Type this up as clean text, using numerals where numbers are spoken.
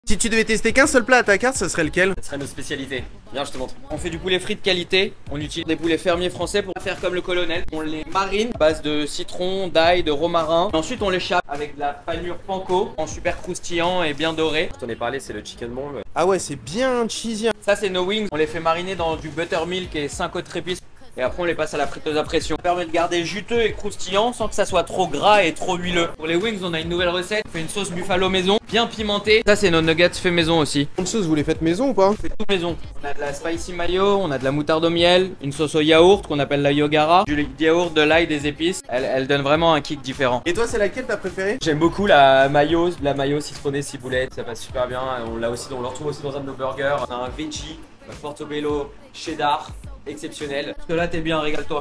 Si tu devais tester qu'un seul plat à ta carte, ça serait lequel? Ce serait nos spécialités. Viens, je te montre. On fait du poulet frit de qualité. On utilise des poulets fermiers français pour faire comme le colonel. On les marine à base de citron, d'ail, de romarin. Et ensuite, on les chape avec de la panure panko en super croustillant et bien doré. Je t'en ai parlé, c'est le chicken ball. Ah ouais, c'est bien cheesy. Ça, c'est nos wings. On les fait mariner dans du buttermilk et 5 autres épices. Et après on les passe à la friteuse à pression. Ça permet de garder juteux et croustillant sans que ça soit trop gras et trop huileux. Pour les wings, on a une nouvelle recette. On fait une sauce buffalo maison, bien pimentée. Ça, c'est nos nuggets fait maison aussi. Une sauce, vous les faites maison ou pas? On fait tout maison. On a de la spicy mayo, on a de la moutarde au miel, une sauce au yaourt qu'on appelle la yogara, du yaourt, de l'ail, des épices. Elle donne vraiment un kick différent. Et toi, c'est laquelle ta préférée? J'aime beaucoup la mayo citronnée ciboulette. Ça passe super bien. On le retrouve aussi dans un de nos burgers. On a un veggie, portobello, cheddar. Exceptionnel. Parce que là, t'es bien, régale-toi.